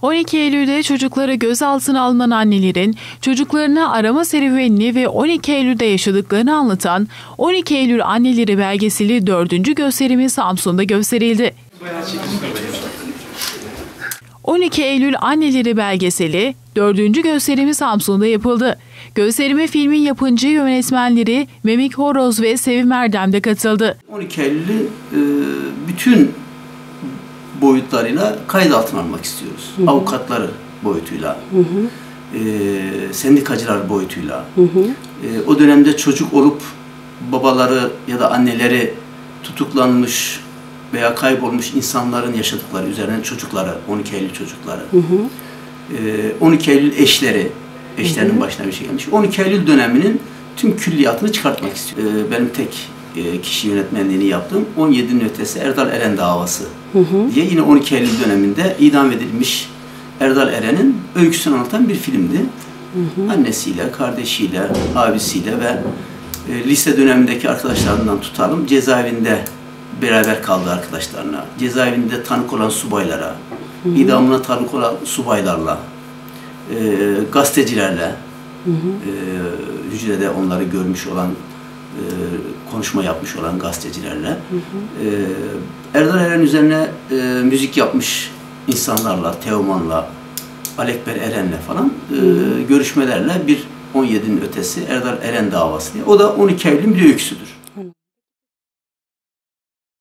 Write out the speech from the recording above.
12 Eylül'de çocukları gözaltına alınan annelerin çocuklarını arama serüvenini ve 12 Eylül'de yaşadıklarını anlatan 12 Eylül Anneleri belgeseli 4. gösterimi Samsun'da gösterildi. 12 Eylül Anneleri belgeseli 4. gösterimi Samsun'da yapıldı. Gösterime filmin yapımcı yönetmenleri Memik Horoz ve Sevim Erdem de katıldı. 12 Eylül'ü bütün boyutlarıyla kayıt altına almak istiyoruz. Hı hı. Avukatları boyutuyla, sendikacılar boyutuyla, o dönemde çocuk olup babaları ya da anneleri tutuklanmış veya kaybolmuş insanların yaşadıkları üzerine çocukları, 12 Eylül çocukları, 12 Eylül eşleri, eşlerinin başına bir şey gelmiş. 12 Eylül döneminin tüm külliyatını çıkartmak istiyor. Benim tek kişi yönetmenliğini yaptığım 17'nin ötesi Erdal Eren davası diye yine 12 Eylül döneminde idam edilmiş Erdal Eren'in öyküsünü anlatan bir filmdi. Annesiyle, kardeşiyle, abisiyle ve lise dönemindeki arkadaşlarından tutalım, cezaevinde beraber kaldı arkadaşlarına, cezaevinde tanık olan subaylara, idamına tanık olan subaylarla, gazetecilerle, hücrede onları görmüş olan, konuşma yapmış olan gazetecilerle, Erdal Eren üzerine müzik yapmış insanlarla, Teoman'la, Alekber Eren'le falan görüşmelerle bir 17'nin ötesi Erdal Eren davası diye. O da 12 Eylül'ün bir öyküsüdür.